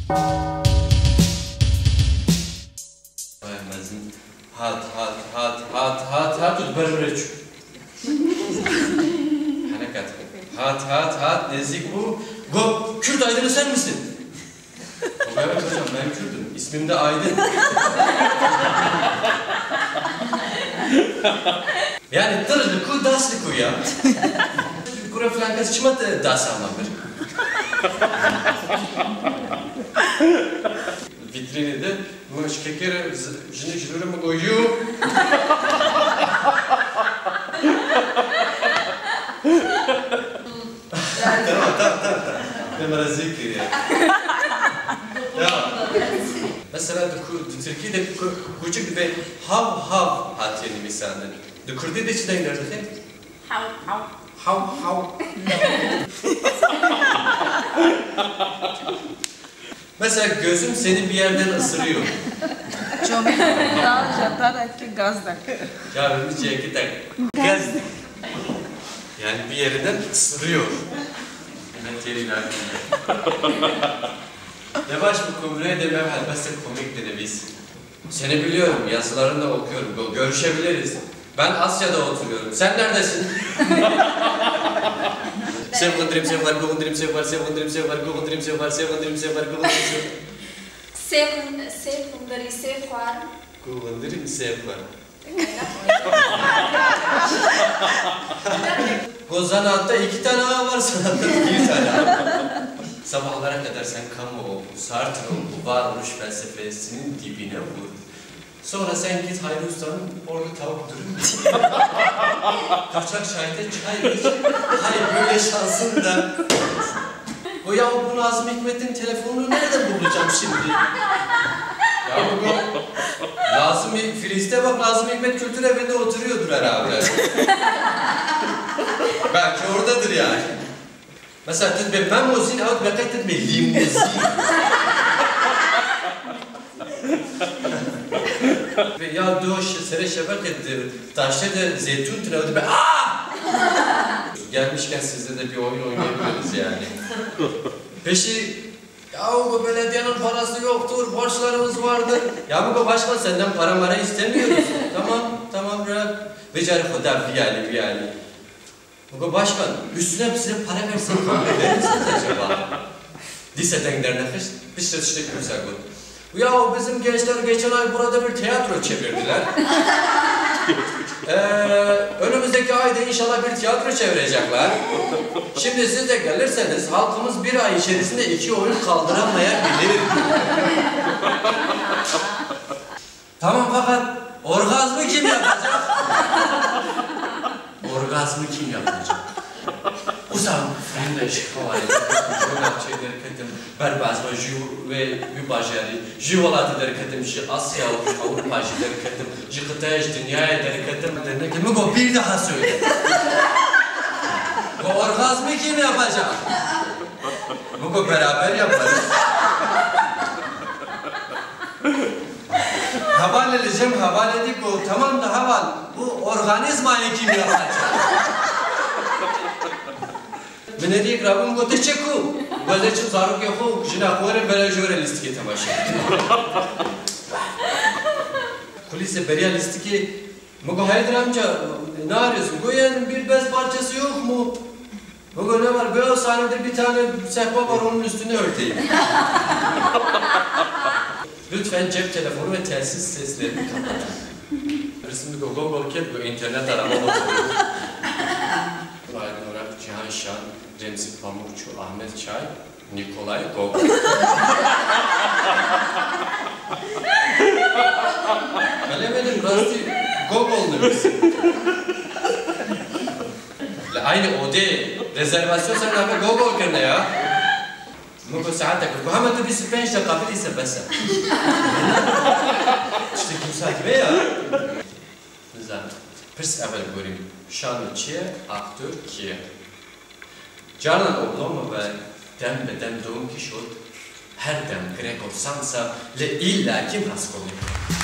هات وتبرج hat nezik bu. Kürt Aydın'ı sen misin? Evet hocam ben Kürt'üm. İsmim de Aydın. Yani tırlı ku daslı ku ya. Kura falan kaçıma da das anlamır. Vitrini de maş kekere jini mı koyuyor? Tamam. Numara zikir ya. Mesela Türkiye'de küçük bir hav hat yani misalde. Kürt'te de çiğden nerede? Hav. Mesela gözüm seni bir yerden ısırıyor. Çok daha jatarak gazdak. Ya bir şey tak. Gaz. Yani bir yerinden ısırıyor. Yavaş bu kumruya demem elbette komik de biz. Seni biliyorum, yazılarını da okuyorum. Görüşebiliriz. Ben Asya'da oturuyorum. Sen neredesin? Sevgındirim sevvar. O zanatta 2 tane A var, sanatta 1 tane A. Sabahlara kadar sen kamu oku, Sartre'ın bu varoluş felsefesinin dibine vur. Sonra sen git Hayri Usta'nın orada tavuk dürüm. Kaçak şahide çay iç. Hayır böyle şansın da. O ya bu Nazım Hikmet'in telefonunu nereden bulacağım şimdi? Ya bu Nazım Filiz'de bak Nazım Hikmet Kültür Evi'nde oturuyordur herhalde. Belki oradadır yani. Mesela tedbir memozin out bakay tedbir limuzin. Ve ya doğuş sere şebek etti. Taşta da zeytun tünevdi be. Gelmişken sizde de bir oyun oynayabiliriz yani. Peşi ya bu belediyenin parası yoktur, borçlarımız vardır. Ya bu başkan senden para istemiyoruz. Tamam rahat. Becari kadar fiyali. Bu başkan üstüne size para versen kabul eder misiniz acaba? Liseden dernekmiş, bir işte kimse yok. Ya bizim gençler geçen ay burada bir tiyatro çevirdiler. Önümüzdeki ayda inşallah bir tiyatro çevirecekler. Şimdi siz de gelirseniz halkımız bir ay içerisinde 2 oyun kaldıramayabilir. Tamam fakat orgazmı kim yapacak? Orgazmı kim yapacak? Uzam, Freunde, şifavari, Jönatçı derketim, berbazma, ve mübajeri, jivolati derketim, Asya, Avrupa derketim, kıtaya, dünyaya derketim, derketim, bu bir daha söyle. Bu orgazmı kim yapacak? Bu beraber yaparız. Havale edip bu, tamam da haval, bu organizmayı kim yapacak? من هذيك رابم قلت تشكو ولا تشوف صاروك يا اخو جنا خوره بلا جوره لستكي تماشا kulise beriya listiki mugo Haydar amca ne arıyorsun? Goyan'ın bir bez parçası yok mu? Mugo ne var? Böyle sahnede bir tane sehpa var onun üstüne örteyim. Lütfen cep telefonu ve telsiz seslerini kapatın. Resimli Google Cat bu internet arama motoru. Aydın Orak, Cihan Şan, Remzi Pamukçu, Ahmet Çay, Nikolay Gogol. Bilemedim, Rasti Gogol'du biz. Aynı o değil. Rezervasyon sen abi Gogol kırne ya. Muko saatlik. Bu hemen de bir 5 dakika bir ise besa. İşte kimse gibi ya. Güzel. Pırs evvel göreyim. Şanlı çiye, aktör kiye. Canan oblama ve dem bedem doğum kişot, her dem grek olsansa le illa kim raskoli.